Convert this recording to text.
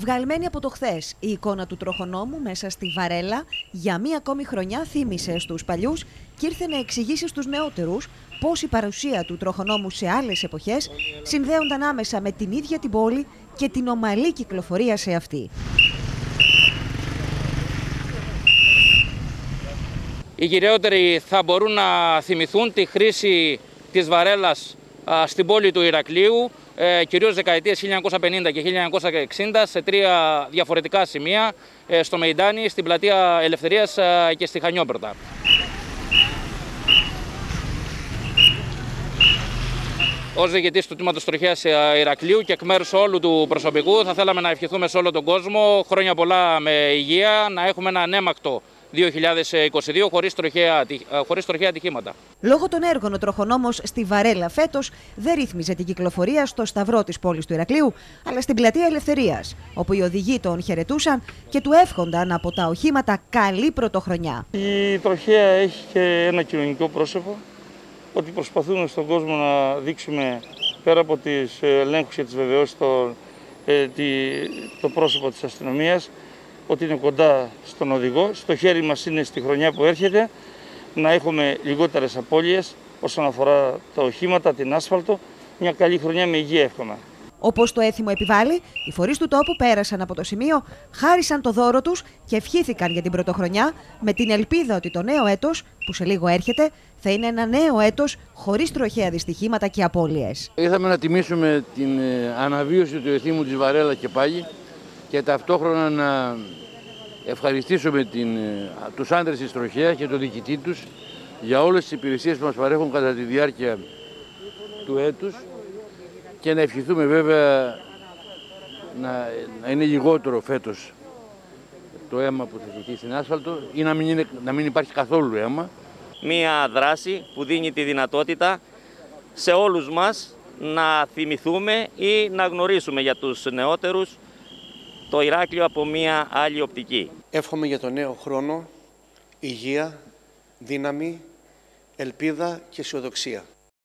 Βγαλμένη από το χθες, η εικόνα του τροχονόμου μέσα στη Βαρέλα για μία ακόμη χρονιά θύμισε στους παλιούς και ήρθε να εξηγήσει στους νεότερους πώς η παρουσία του τροχονόμου σε άλλες εποχές συνδέονταν άμεσα με την ίδια την πόλη και την ομαλή κυκλοφορία σε αυτή. Οι γυραιότεροι θα μπορούν να θυμηθούν τη χρήση της Βαρέλας στην πόλη του Ηρακλείου, κυρίως δεκαετίες 1950 και 1960, σε τρία διαφορετικά σημεία, στο Μεϊντάνι, στην Πλατεία Ελευθερίας και στη Χανιόπορτα. Ως διοικητής του Τμήματος Τροχέας Ηρακλείου και εκ μέρους όλου του προσωπικού θα θέλαμε να ευχηθούμε σε όλο τον κόσμο χρόνια πολλά με υγεία, να έχουμε ένα ανέμακτο 2022 χωρίς τροχαία ατυχήματα. Λόγω των έργων, ο τροχονόμος στη Βαρέλα φέτος δεν ρύθμιζε την κυκλοφορία στο σταυρό της πόλης του Ηρακλείου, αλλά στην Πλατεία Ελευθερίας, όπου οι οδηγοί τον χαιρετούσαν και του εύχονταν από τα οχήματα καλή πρωτοχρονιά. Η τροχαία έχει και ένα κοινωνικό πρόσωπο, ότι προσπαθούμε στον κόσμο να δείξουμε πέρα από τις ελέγχους και τις βεβαιώσεις το πρόσωπο της αστυνομίας, ότι είναι κοντά στον οδηγό. Στο χέρι μας είναι στη χρονιά που έρχεται να έχουμε λιγότερες απώλειες όσον αφορά τα οχήματα, την άσφαλτο. Μια καλή χρονιά με υγεία εύχομαι. Όπως το έθιμο επιβάλλει, οι φορείς του τόπου πέρασαν από το σημείο, χάρισαν το δώρο τους και ευχήθηκαν για την πρωτοχρονιά με την ελπίδα ότι το νέο έτος, που σε λίγο έρχεται, θα είναι ένα νέο έτος χωρίς τροχαία δυστυχήματα και απώλειες. Ήρθαμε να τιμήσουμε την αναβίωση του εθήμου της Βαρέλα και πάλι και ταυτόχρονα να ευχαριστήσουμε τους άντρες της τροχέας και τον διοικητή τους για όλες τις υπηρεσίες που μας παρέχουν κατά τη διάρκεια του έτους και να ευχηθούμε βέβαια να είναι λιγότερο φέτος το αίμα που θα χυθεί στην άσφαλτο ή να μην υπάρχει καθόλου αίμα. Μία δράση που δίνει τη δυνατότητα σε όλους μας να θυμηθούμε ή να γνωρίσουμε για τους νεότερους το Ηράκλειο από μία άλλη οπτική. Εύχομαι για το νέο χρόνο υγεία, δύναμη, ελπίδα και αισιοδοξία.